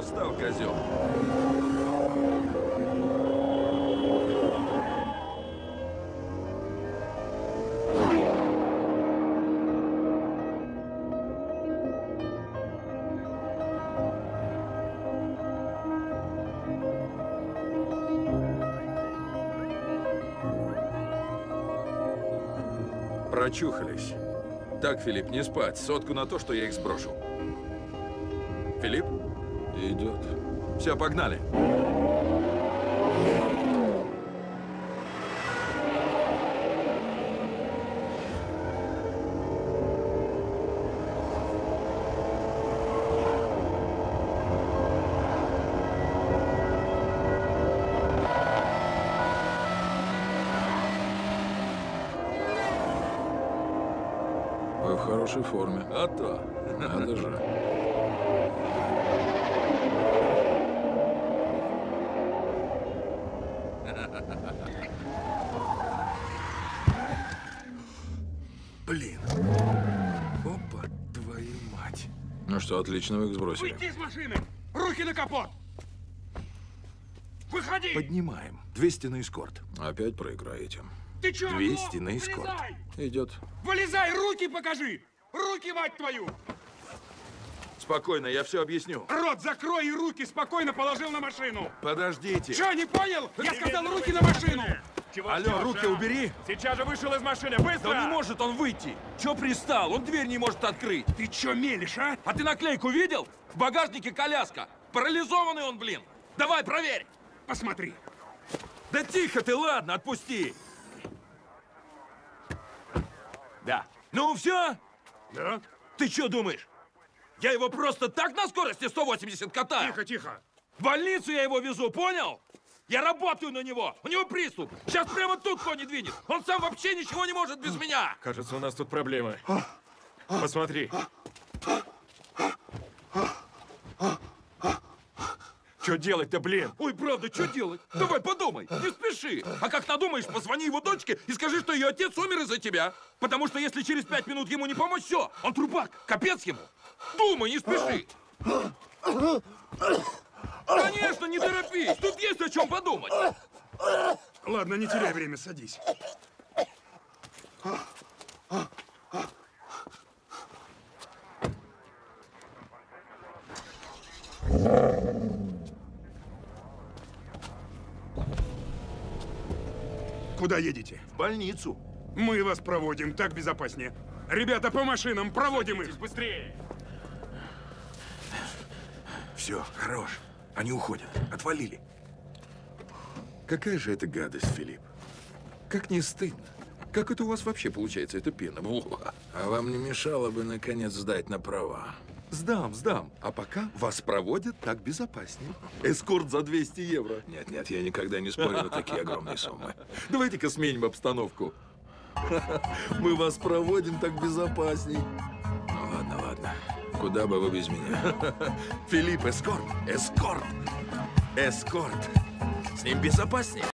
устал, козел. Прочухались. Так, Филипп, не спать. Сотку на то, что я их сброшу. Филипп? Идет. Все, погнали. Вы в хорошей форме. А то. Надо же. Блин. Опа, твою мать. Ну что, отлично, вы их сбросили. Выйди из машины! Руки на капот! Выходи! Поднимаем. 200 на эскорт. Опять проиграете. Ты чё, 200 оглох? на эскорт. Вылезай! Идет. Вылезай, руки покажи! Руки, мать твою! Спокойно, я все объясню. Рот закрой и руки спокойно положил на машину! Подождите. Чё, не понял? Я сказал, руки на машину! Алло, руки убери. Сейчас же вышел из машины, быстро! Да не может он выйти. Чё пристал? Он дверь не может открыть. Ты чё мелешь, а? А ты наклейку видел? В багажнике коляска. Парализованный он, блин. Давай, проверь. Посмотри. Да тихо ты, ладно, отпусти. Да. Ну все? Да? Ты что думаешь? Я его просто так на скорости 180 катаю? Тихо, тихо. В больницу я его везу, понял? Я работаю на него. У него приступ. Сейчас прямо тут кони двинет. Он сам вообще ничего не может без меня. Кажется, у нас тут проблемы. Посмотри. Что делать-то, блин? Ой, правда, что делать? Давай подумай, не спеши. А как надумаешь, позвони его дочке и скажи, что ее отец умер из-за тебя. Потому что если через 5 минут ему не помочь, все, он трупак, капец ему. Думай, не спеши. Конечно, не торопись, тут есть о чем подумать. Ладно, не теряй время, садись. Куда едете? В больницу. Мы вас проводим, так безопаснее. Ребята, по машинам, проводим их. Быстрее! Все, хорош. Они уходят. Отвалили. Какая же это гадость, Филипп. Как не стыдно. Как это у вас вообще получается, эта пена? Во. А вам не мешало бы, наконец, сдать на права? Сдам. А пока вас проводят так безопаснее. Эскорт за 200 евро. Нет, я никогда не спорю на такие огромные суммы. Давайте-ка сменим обстановку. Мы вас проводим так безопасней. Ну ладно. Куда бы вы без меня? Филипп, эскорт. С ним безопаснее.